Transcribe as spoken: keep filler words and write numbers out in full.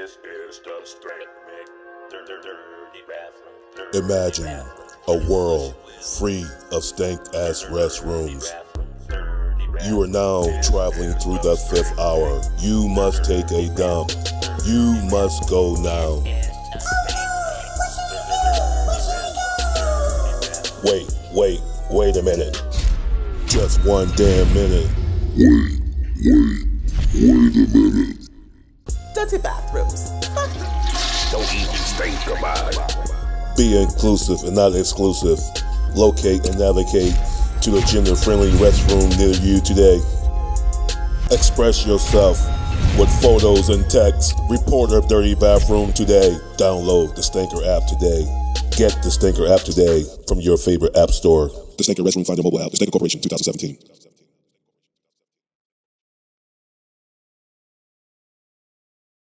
This is the Stank Dirty Bathroom. Imagine a world free of stank-ass restrooms. You are now traveling through the fifth hour. You must take a dump. You must go now. Wait, wait, wait a minute. Just one damn minute. Wait, wait, wait a minute. Dirty bathrooms. Don't even think about it. Be inclusive and not exclusive. Locate and navigate to a gender-friendly restroom near you today. Express yourself with photos and text. Report a dirty bathroom today. Download the Stanker app today. Get the Stanker app today from your favorite app store. The Stanker Restroom, find a mobile app. The Stanker Corporation, two thousand seventeen.